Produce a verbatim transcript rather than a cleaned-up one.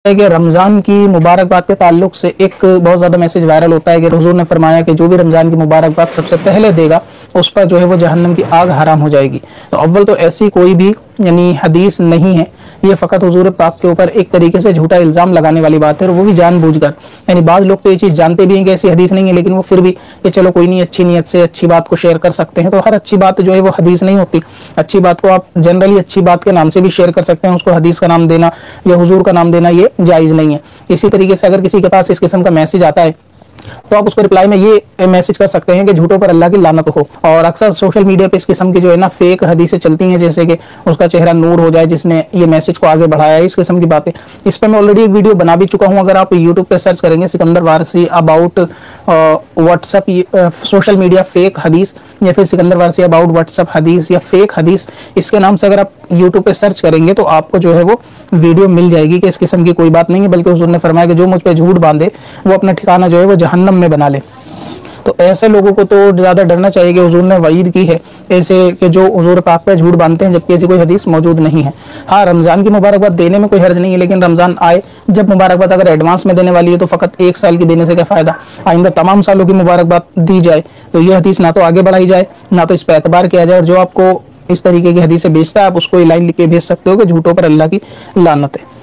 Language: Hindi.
है कि रमज़ान की मुबारकबाद के ताल्लुक से एक बहुत ज़्यादा मैसेज वायरल होता है कि हुजूर ने फरमाया कि जो भी रमज़ान की मुबारकबाद सबसे पहले देगा उस पर जो है वो जहन्नम की आग हराम हो जाएगी। तो अव्वल तो ऐसी कोई भी यानी हदीस नहीं है, ये फ़कत हुजूर पाक के ऊपर एक तरीके से झूठा इल्ज़ाम लगाने वाली बात है, और वो भी जानबूझकर। यानी बाज़ लोग तो ये चीज़ जानते भी हैं कि ऐसी हदीस नहीं है, लेकिन वो फिर भी कि चलो कोई नहीं, अच्छी नीयत से अच्छी बात को शेयर कर सकते हैं। तो हर अच्छी बात जो है वो हदीस नहीं होती। अच्छी बात को आप जनरली अच्छी बात के नाम से भी शेयर कर सकते हैं, उसको हदीस का नाम देना या हुजूर का नाम देना ये जायज़ नहीं है। इसी तरीके से अगर किसी के पास इस किस्म का मैसेज आता है तो आप उसको रिप्लाई में ये मैसेज कर सकते हैं कि झूठों पर अल्लाह की लानत हो। और अक्सर सोशल मीडिया पे इस किस्म की जो है ना फेक हदीसें चलती हैं, जैसे कि उसका चेहरा नूर हो जाए जिसने ये मैसेज को आगे बढ़ाया है, इस किस्म की बातें। इस पर मैं ऑलरेडी एक वीडियो बना भी चुका हूं। अगर आप यूट्यूब पे सर्च करेंगे Sikandar Warsi about WhatsApp social media fake हदीस, या फिर सिकंदर वारसी अबाउट व्हाट्सएप हदीस या फेक हदीस, इसके नाम से अगर आप यूट्यूब पे सर्च करेंगे तो आपको जो है वो वीडियो मिल जाएगी कि इस किस्म की कोई बात नहीं है, बल्कि हुजूर ने फरमाया कि जो मुझ पे झूठ बांधे वो अपना ठिकाना जो है वो जहन्नम में बना ले। तो ऐसे लोगों को तो ज़्यादा डरना चाहिए कि हुजूर ने वईद की है ऐसे कि जो हुजूर पाक पे झूठ बांधते हैं, जबकि ऐसी कोई हदीस मौजूद नहीं है। हाँ, रमज़ान की मुबारकबाद देने में कोई हर्ज नहीं है, लेकिन रमज़ान आए जब मुबारकबाद अगर एडवांस में देने वाली है तो फ़कत एक साल की देने से क्या फ़ायदा, आइंदा तमाम सालों की मुबारकबाद दी जाए। तो ये हदीस ना तो आगे बढ़ाई जाए, ना तो इस पर एतबार किया जाए। और जो आपको इस तरीके की हदीसें बेचता है, आप उसको ये लाइन लिख के भेज सकते हो कि झूठों पर अल्लाह की लानत है।